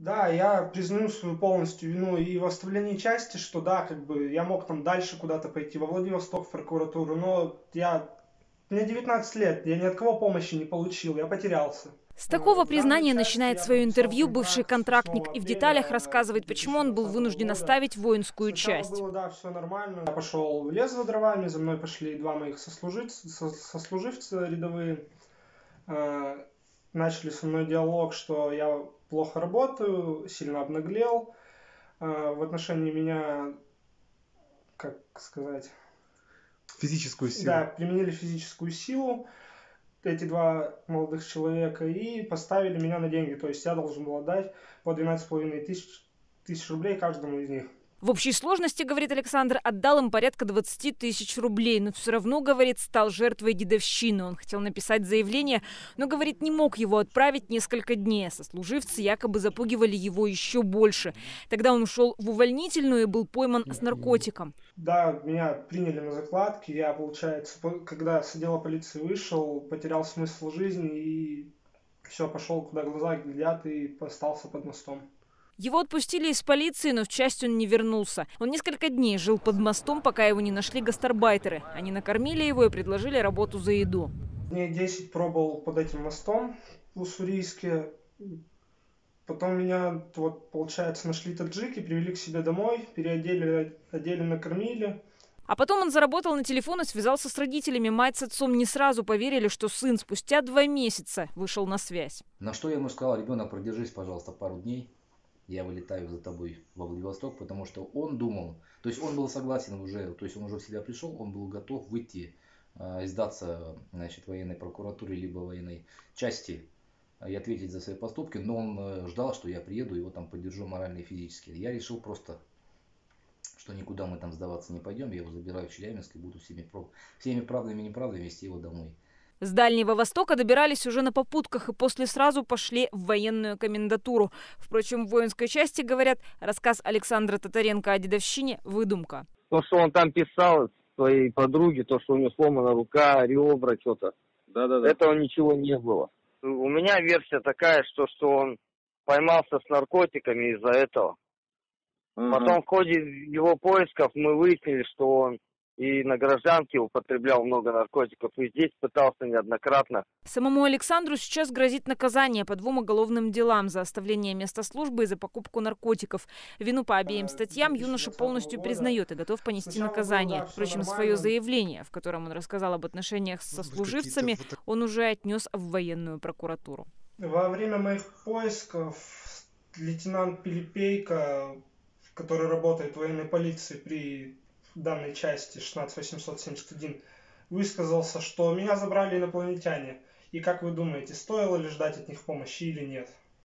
Да, я признаю свою полностью вину и в оставлении части, что да, как бы я мог там дальше куда-то пойти, во Владивосток, в прокуратуру, но мне 19 лет, я ни от кого помощи не получил, я потерялся. С такого В данной признания части начинает я свое подписал интервью бывший контракт с 8 контрактник и в деталях апреля рассказывает, почему он был 2020 вынужден года. оставить воинскую Сначала часть. было, да, все нормально. Я пошел в лес за дровами, за мной пошли два моих сослуживца рядовые. Э, Начали со мной диалог, что я плохо работаю, сильно обнаглел. В отношении меня, как сказать, Физическую силу. да, применили физическую силу эти два молодых человека и поставили меня на деньги. То есть я должен был отдать по 12,5 тысяч рублей каждому из них. В общей сложности, говорит Александр, отдал им порядка 20 тысяч рублей, но все равно, говорит, стал жертвой дедовщины. Он хотел написать заявление, но, говорит, не мог его отправить несколько дней. Сослуживцы якобы запугивали его еще больше. Тогда он ушел в увольнительную и был пойман с наркотиком. Да, меня приняли на закладки. Я, получается, когда с отдела полиции вышел, потерял смысл жизни и все, пошел, куда глаза глядят, и остался под мостом. Его отпустили из полиции, но в часть он не вернулся. Он несколько дней жил под мостом, пока его не нашли гастарбайтеры. Они накормили его и предложили работу за еду. Дней 10 пробовал под этим мостом в Уссурийске. Потом меня, вот, получается, нашли таджики, привели к себе домой, переодели, одели, накормили. А потом он заработал на телефон и связался с родителями. Мать с отцом не сразу поверили, что сын спустя 2 месяца вышел на связь. На что я ему сказал: ребенок, продержись, пожалуйста, пару дней. Я вылетаю за тобой во Владивосток, потому что он думал, то есть он был согласен уже, то есть он уже в себя пришел, он был готов выйти, сдаться, значит, военной прокуратуре либо военной части и ответить за свои поступки, но он ждал, что я приеду, его там поддержу морально и физически. Я решил просто, что никуда мы там сдаваться не пойдем, я его забираю в Челябинск и буду всеми правдами и неправдами везти его домой. С Дальнего Востока добирались уже на попутках и после сразу пошли в военную комендатуру. Впрочем, в воинской части, говорят, рассказ Александра Татаренко о дедовщине – выдумка. То, что он там писал своей подруге, то, что у него сломана рука, ребра, что-то, этого ничего не было. У меня версия такая, что он поймался с наркотиками из-за этого. Потом в ходе его поисков мы выяснили, что он и на гражданке употреблял много наркотиков, и здесь пытался неоднократно. Самому Александру сейчас грозит наказание по 2 уголовным делам за оставление места службы и за покупку наркотиков. Вину по обеим статьям юноша полностью признает и готов понести наказание. Впрочем, свое заявление, в котором он рассказал об отношениях с сослуживцами, он уже отнес в военную прокуратуру. Во время моих поисков лейтенант Пилипейко, который работает в военной полиции при данной части 16871, высказался, что меня забрали инопланетяне. И как вы думаете, стоило ли ждать от них помощи или нет?